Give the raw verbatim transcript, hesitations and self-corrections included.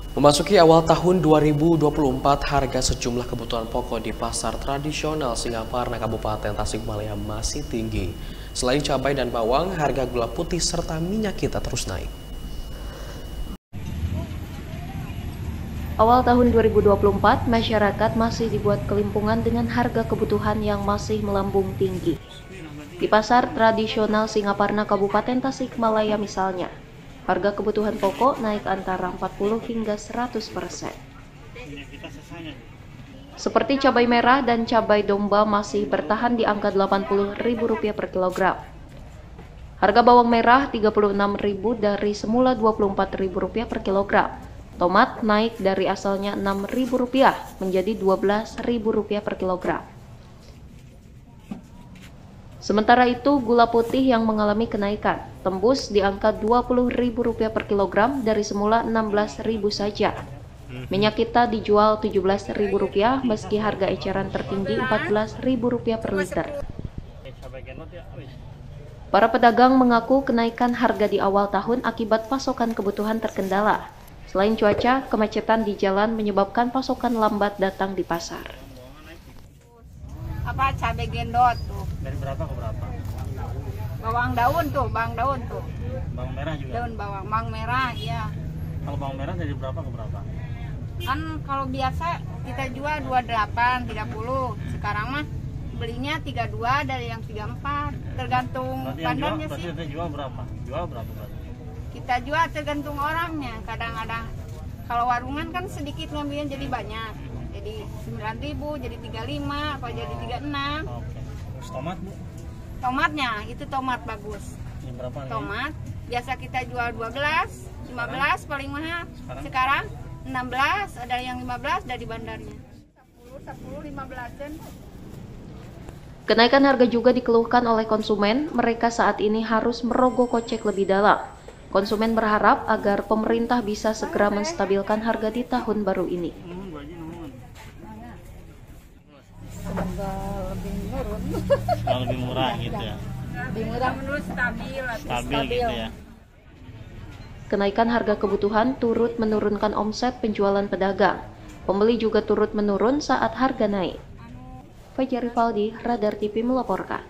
Memasuki awal tahun dua ribu dua puluh empat, harga sejumlah kebutuhan pokok di pasar tradisional Singaparna, Kabupaten Tasikmalaya masih tinggi. Selain cabai dan bawang, harga gula putih serta minyak kita terus naik. Awal tahun dua ribu dua puluh empat, masyarakat masih dibuat kelimpungan dengan harga kebutuhan yang masih melambung tinggi. Di pasar tradisional Singaparna, Kabupaten Tasikmalaya misalnya, harga kebutuhan pokok naik antara empat puluh hingga seratus persen. Seperti cabai merah dan cabai domba masih bertahan di angka delapan puluh ribu rupiah per kilogram. Harga bawang merah tiga puluh enam ribu rupiah dari semula dua puluh empat ribu rupiah per kilogram. Tomat naik dari asalnya enam ribu rupiah menjadi dua belas ribu rupiah per kilogram. Sementara itu, gula putih yang mengalami kenaikan tembus di angka dua puluh ribu rupiah per kilogram dari semula enam belas ribu saja. Minyak kita dijual tujuh belas ribu rupiah meski harga eceran tertinggi empat belas ribu rupiah per liter. Para pedagang mengaku kenaikan harga di awal tahun akibat pasokan kebutuhan terkendala. Selain cuaca, kemacetan di jalan menyebabkan pasokan lambat datang di pasar. Apa cabai gendot tuh? Dari berapa ke berapa? Bawang daun tuh, bawang daun tuh. Bawang merah juga? Daun bawang, bawang merah, iya. Kalau bawang merah dari berapa ke berapa? Kan kalau biasa kita jual dua puluh delapan, tiga puluh. Sekarang mah belinya tiga puluh dua dari yang tiga puluh empat. Tergantung bandarnya sih. Berarti kita jual berapa? Jual berapa berarti? Kita jual tergantung orangnya. Kadang-kadang kalau warungan kan sedikit ngambilnya jadi banyak. Jadi sembilan ribu, jadi tiga puluh lima, apa jadi tiga puluh enam. Oke. Terus tomat, Bu? Tomatnya, itu tomat bagus. Ini berapa? Tomat, biasa kita jual dua belas, lima belas paling mahal. Sekarang? Sekarang enam belas, ada yang lima belas dari bandarnya. sepuluh, sepuluh, lima belas sen. Kenaikan harga juga dikeluhkan oleh konsumen, mereka saat ini harus merogoh kocek lebih dalam. Konsumen berharap agar pemerintah bisa segera menstabilkan harga di tahun baru ini. Semoga lebih menurun. Lebih murah gitu ya? Lebih murah menurut stabil. Stabil, stabil gitu ya? Kenaikan harga kebutuhan turut menurunkan omset penjualan pedagang. Pembeli juga turut menurun saat harga naik. Fajar Rivaldi, Radar T V melaporkan.